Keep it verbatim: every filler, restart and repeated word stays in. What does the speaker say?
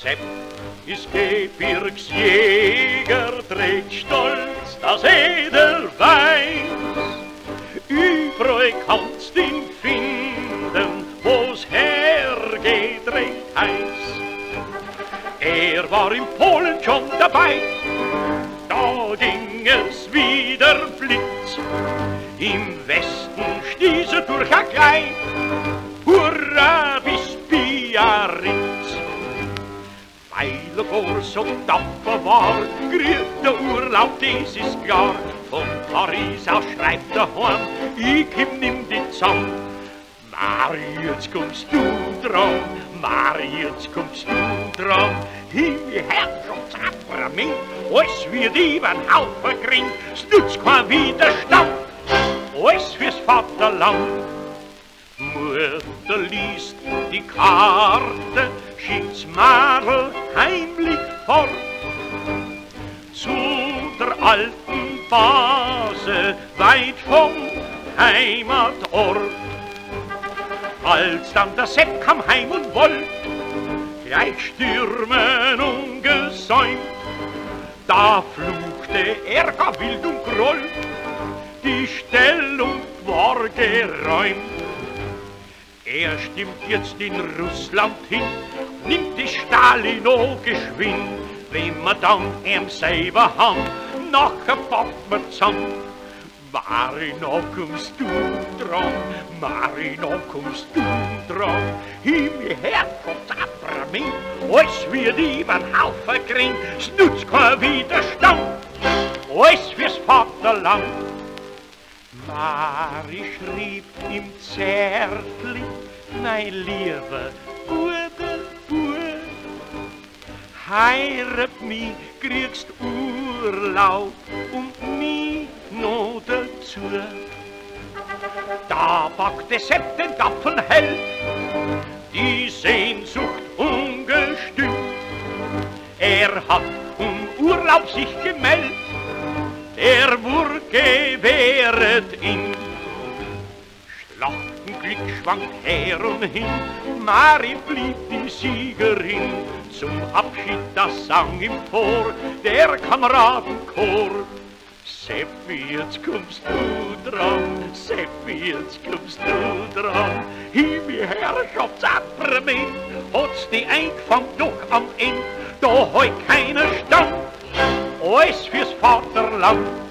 Sepp ist Gebirgsjäger, trägt stolz das Edelweiß. Überall kannst ihn finden, wo's hergeht, recht heiß. Er war in Polen schon dabei, da ging es wieder blitz. Im Westen stieß er durch a gleich, hurra bis Biarritz. Weil er gar so tapfer war, kriegt der Urlaub, das ist klar. Von Paris aus schreibt er heim, ich komm nimm dich zusammen. Mari, jetzt kommst du dran, Mari, jetzt kommst du dran. Himmel, Herzschaftsapperament, alles wird übern Haufen gering, es nützt kein Widerstand, alles fürs Vaterland. Mutter liest die Karte, schickt's Madel heimlich fort zu der alten Base, weit vom Heimatort. Als dann der Sepp kam heim und wollt gleich stürmen ungesäumt, da fluchte er gar wild und grollt, die Stellung war geräumt. Er stimmt jetzt in Russland hin, nimmt die Stalino geschwind, wenn man dann ihm selber hand, nachher packt man zusammen. Marino, kommst du dran, Marino, kommst du dran. Himmel, Herrgottsapperament, alles wird übern Haufen gering, es nützt kein Widerstand, alles fürs Vaterland. Mari schrieb im Zärtli, mein lieber guter Bub, heirat mich, kriegst Urlaub und mich noch dazu. Da packte Sepp den tapfern Held, die Sehnsucht ungestüm. Er hat um Urlaub sich gemeldet, er wurde gewähret ihm. Schlachtenglück schwank her und hin, Mari blieb die Siegerin. Zum Abschied, das sang im Chor der Kameradenchor. Seppi, jetzt kommst du dran, Seppi, jetzt kommst du dran. Himmel, Herrschaftsapperament, hat's die eingefangen doch am End, da heut keiner stand, alles fürs Vaterland.